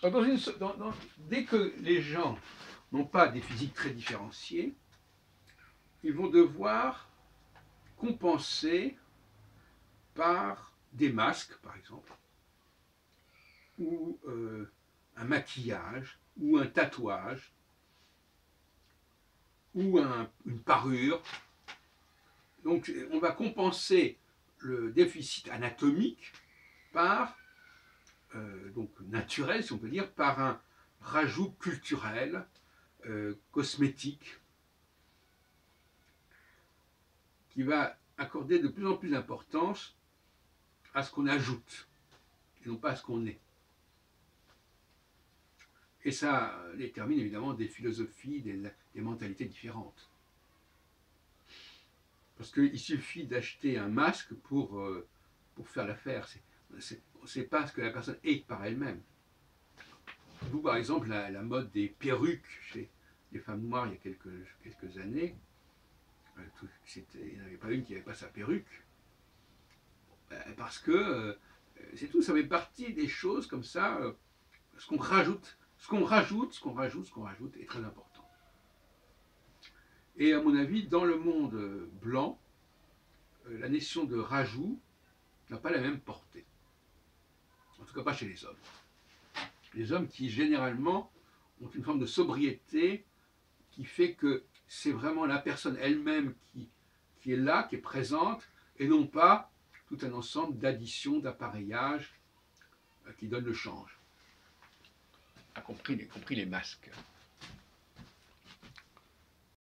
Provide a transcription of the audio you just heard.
Dès que les gens n'ont pas des physiques très différenciées, ils vont devoir compenser par des masques, par exemple, ou un maquillage, ou un tatouage, ou une parure. Donc on va compenser le déficit anatomique par, donc naturel si on peut dire, par un rajout culturel, cosmétique, qui va accorder de plus en plus d'importance à ce qu'on ajoute, et non pas à ce qu'on est. Et ça détermine évidemment des philosophies, des mentalités différentes. Parce qu'il suffit d'acheter un masque pour faire l'affaire. On ne sait pas ce que la personne est par elle-même. Vous, par exemple, la mode des perruques chez les femmes noires il y a quelques années, il n'y en avait pas une qui n'avait pas sa perruque. Parce que c'est tout, ça fait partie des choses comme ça, ce qu'on rajoute est très important. Et à mon avis, dans le monde blanc, la notion de rajout n'a pas la même portée. En tout cas pas chez les hommes. Les hommes qui généralement ont une forme de sobriété qui fait que c'est vraiment la personne elle-même qui est là, qui est présente, et non pas tout un ensemble d'additions, d'appareillages qui donnent le change, y compris les masques.